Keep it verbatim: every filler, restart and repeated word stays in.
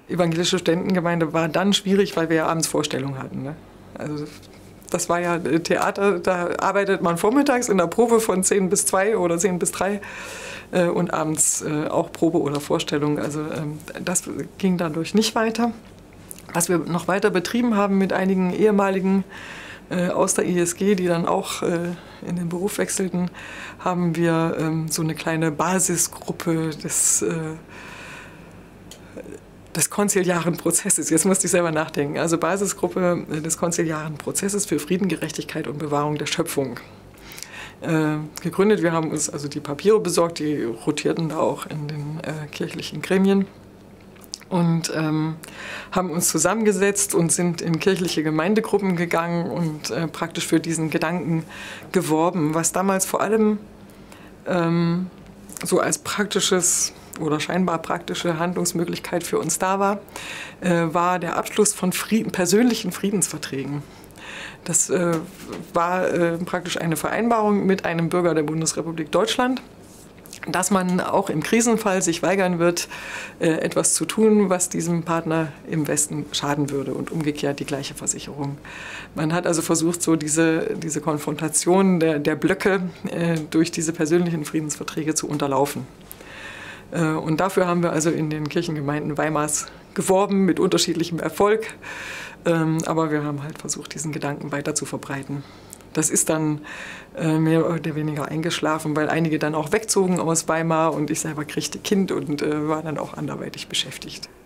evangelische Studentengemeinde war dann schwierig, weil wir ja abends Vorstellungen hatten. Ne? Also das war ja Theater, da arbeitet man vormittags in der Probe von zehn bis zwei oder zehn bis drei äh, und abends äh, auch Probe oder Vorstellung. Also ähm, das ging dadurch nicht weiter. Was wir noch weiter betrieben haben mit einigen ehemaligen äh, aus der I S G, die dann auch äh, in den Beruf wechselten, haben wir ähm, so eine kleine Basisgruppe des äh, des konziliaren Prozesses. Jetzt musste ich selber nachdenken. Also Basisgruppe des konziliaren Prozesses für Frieden, Gerechtigkeit und Bewahrung der Schöpfung. Äh, gegründet, wir haben uns also die Papiere besorgt, die rotierten da auch in den äh, kirchlichen Gremien und ähm, haben uns zusammengesetzt und sind in kirchliche Gemeindegruppen gegangen und äh, praktisch für diesen Gedanken geworben, was damals vor allem ähm, so als praktisches oder scheinbar praktische Handlungsmöglichkeit für uns da war, äh, war der Abschluss von Frieden, persönlichen Friedensverträgen. Das äh, war äh, praktisch eine Vereinbarung mit einem Bürger der Bundesrepublik Deutschland, dass man auch im Krisenfall sich weigern wird, äh, etwas zu tun, was diesem Partner im Westen schaden würde und umgekehrt die gleiche Versicherung. Man hat also versucht, so diese, diese Konfrontation der, der Blöcke äh, durch diese persönlichen Friedensverträge zu unterlaufen. Und dafür haben wir also in den Kirchengemeinden Weimars geworben, mit unterschiedlichem Erfolg. Aber wir haben halt versucht, diesen Gedanken weiter zu verbreiten. Das ist dann mehr oder weniger eingeschlafen, weil einige dann auch wegzogen aus Weimar und ich selber kriegte Kind und war dann auch anderweitig beschäftigt.